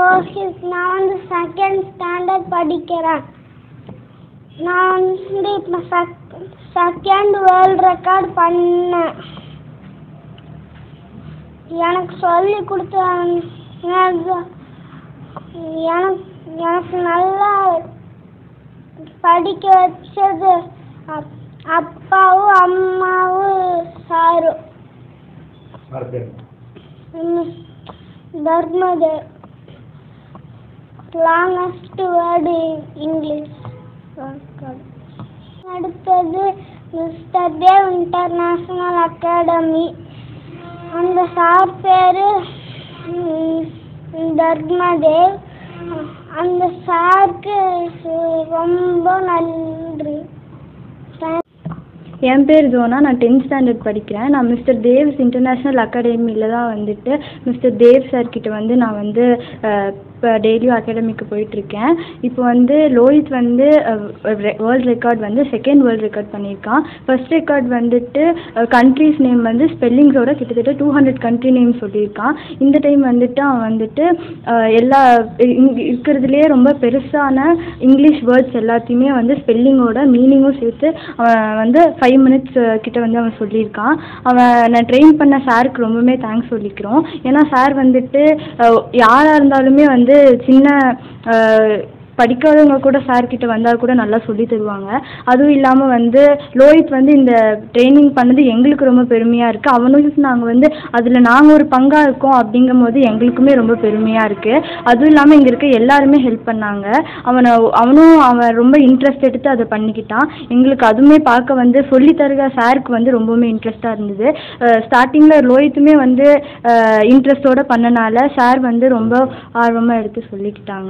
ரோஹித். நான் வந்து second standard படிக்கிறேன். நான் வந்து இப்போ செகண்ட் வேர்ல்ட் ரெக்கார்ட் பண்ணேன். எனக்கு சொல்லி கொடுத்த எனக்கு நல்லா படிக்க வச்சது அப்பாவும் அம்மாவும் சாரும். தர்மதேவ். Longest word English. அடுத்தது மிஸ்டர் தேவ் இன்டர்நேஷனல் அகாடமி. அந்த சார் பேரு தர்மதேவ். அந்த சாருக்கு ரொம்ப நன்றி. என் பேர் ஜோனா. நான் 10th ஸ்டாண்டர்ட் படிக்கிறேன். நான் மிஸ்டர் தேவ்ஸ் இன்டர்நேஷ்னல் அகாடமியில் தான் வந்துட்டு மிஸ்டர் தேவ் சார்கிட்ட வந்து நான் வந்து இப்போ டெய்லியும் அகாடமிக்கு போயிட்டுருக்கேன். இப்போ வந்து லோஹித் வந்து வேர்ல்ட் ரெக்கார்ட் வந்து செகண்ட் வேர்ல்ட் ரெக்கார்ட் பண்ணியிருக்கான். ஃபர்ஸ்ட் ரெக்கார்ட் வந்துட்டு கண்ட்ரிஸ் நேம் வந்து ஸ்பெல்லிங்ஸோட கிட்டத்தட்ட 200 கண்ட்ரி நேம் சொல்லியிருக்கான். இந்த டைம் வந்துட்டு அவன் வந்துட்டு எல்லா இருக்கிறதுலேயே ரொம்ப பெருசான இங்கிலீஷ் வேர்ட்ஸ் எல்லாத்தையுமே வந்து ஸ்பெல்லிங்கோட மீனிங்கும் சேர்த்து அவன் வந்து 5 minutes கிட்ட வந்து அவன் சொல்லியிருக்கான். நான் ட்ரெயின் பண்ண சாருக்கு ரொம்பவுமே தேங்க்ஸ் சொல்லிக்கிறோம். ஏன்னா சார் வந்துட்டு யாராக இருந்தாலுமே வந்து சின்ன படிக்காதவங்க கூட சார்கிட்ட வந்தால் கூட நல்லா சொல்லி தருவாங்க. அதுவும் இல்லாமல் வந்து லோஹித் வந்து இந்த ட்ரைனிங் பண்ணது எங்களுக்கு ரொம்ப பெருமையாக இருக்குது. அவனுக்கு நாங்கள் வந்து அதில் நாங்கள் ஒரு பங்காக இருக்கோம் அப்படிங்கும் போது எங்களுக்குமே ரொம்ப பெருமையாக இருக்குது. அதுவும் இல்லாமல் இங்கே இருக்க எல்லாருமே ஹெல்ப் பண்ணாங்க. அவன் ரொம்ப இன்ட்ரெஸ்ட் எடுத்து அதை பண்ணிக்கிட்டான். எங்களுக்கு அதுவுமே பார்க்க வந்து சொல்லித்தருக சாருக்கு வந்து ரொம்பவுமே இன்ட்ரெஸ்ட்டாக இருந்தது. ஸ்டார்டிங்கில் லோஹித்துமே வந்து இன்ட்ரெஸ்டோடு பண்ணனால சார் வந்து ரொம்ப ஆர்வமாக எடுத்து சொல்லிக்கிட்டாங்க.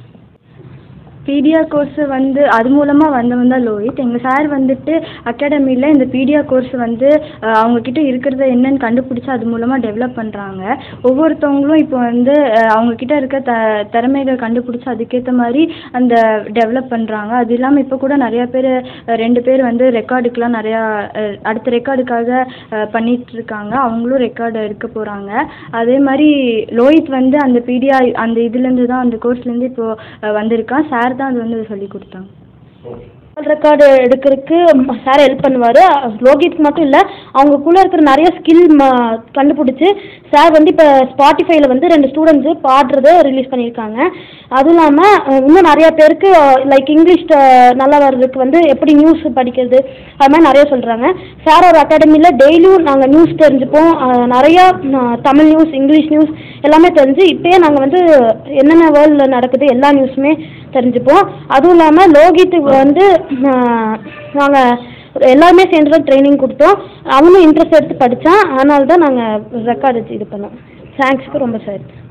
பீடியா கோர்ஸ் வந்து அது மூலமாக வந்தவன் தான் லோஹித். எங்கள் சார் வந்துட்டு அகாடமியில் இந்த பீடியா கோர்ஸ் வந்து அவங்கக்கிட்ட இருக்கிறத என்னென்னு கண்டுபிடிச்சி அது மூலமாக டெவலப் பண்ணுறாங்க. ஒவ்வொருத்தவங்களும் இப்போ வந்து அவங்கக்கிட்ட இருக்க திறமைகளை கண்டுபிடிச்சி அதுக்கேற்ற மாதிரி அந்த டெவலப் பண்ணுறாங்க. அது இல்லாமல் இப்போ கூட நிறையா பேர் 2 பேர் வந்து ரெக்கார்டுக்கெலாம் நிறையா அடுத்த ரெக்கார்டுக்காக பண்ணிகிட்ருக்காங்க. அவங்களும் ரெக்கார்டு எடுக்க போகிறாங்க. அதே மாதிரி லோஹித் வந்து அந்த பீடியா அந்த இதுலேருந்து தான் அந்த கோர்ஸ்லேருந்து இப்போது வந்திருக்கான். சார் தான் அது வந்து சொல்லி கொடுத்தாங்க. ரெக்கார்டு எடுக்கிறதுக்கு சார் ஹெல்ப் பண்ணுவார். லோஹித் மட்டும் இல்லை, அவங்களுக்குள்ளே இருக்கிற நிறைய ஸ்கில் கண்டுபிடிச்சி சார் வந்து இப்போ ஸ்பாட்டிஃபைல வந்து 2 ஸ்டூடெண்ட்ஸு பாடுறத ரிலீஸ் பண்ணியிருக்காங்க. அதுவும் இல்லாமல் இன்னும் நிறையா பேருக்கு லைக் இங்கிலீஷ் நல்லா வர்றதுக்கு வந்து எப்படி நியூஸ் படிக்கிறது அது மாதிரி நிறைய சொல்கிறாங்க. சார் ஒரு அகாடமியில் டெய்லியும் நாங்கள் நியூஸ் தெரிஞ்சுப்போம். நிறையா தமிழ் நியூஸ், இங்கிலீஷ் நியூஸ் எல்லாமே தெரிஞ்சு இப்போயே நாங்கள் வந்து என்னென்ன வேர்ல்டில் நடக்குது எல்லா நியூஸுமே தெரிஞ்சுப்போம். அதுவும் இல்லாமல் லோஹித்துக்கு வந்து நாங்கள் எல்லாருமே சேர்ந்து தான் ட்ரைனிங் கொடுத்தோம். அவனும் இன்ட்ரெஸ்ட் எடுத்து படித்தான். அதனால தான் நாங்கள் ரெக்கார்டு இது பண்ணோம். தேங்க்ஸ்க்கு ரொம்ப சார்.